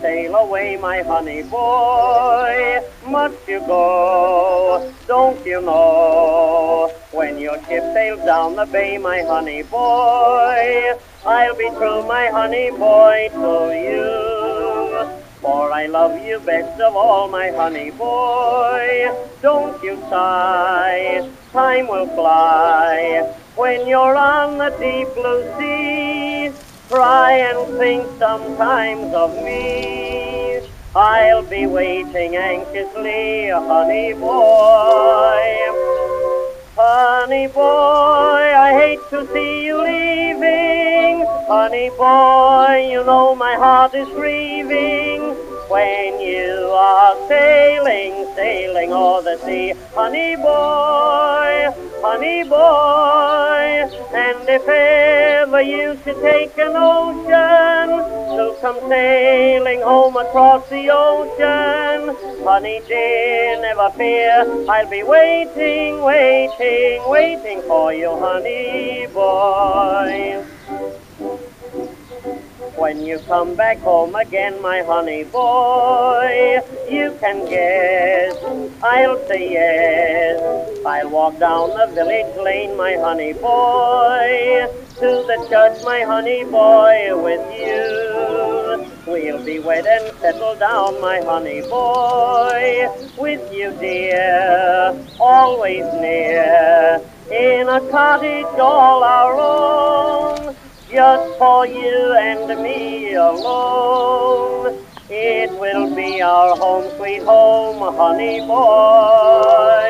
sail away, my honey boy. Must you go? Don't you know? When your ship sails down the bay, my honey boy, I'll be true, my honey boy, to you. For I love you best of all, my honey boy. Don't you sigh, time will fly. When you're on the deep blue sea, try and think sometimes of me. I'll be waiting anxiously, honey boy. Honey boy, I hate to see you leaving. Honey boy, you know my heart is grieving. When you are sailing, sailing o'er the sea. Honey boy, honey boy. And if ever you should take an ocean to come sailing home across the ocean, honey dear, never fear, I'll be waiting, waiting, waiting for you, honey boy. When you come back home again, my honey boy, you can guess I'll say yes. I'll walk down the village lane, my honey boy, to the church, my honey boy, with you. We'll be wed and settle down, my honey boy, with you, dear, always near, in a cottage all our own, just for you and me alone. It will be our home, sweet home, honey boy.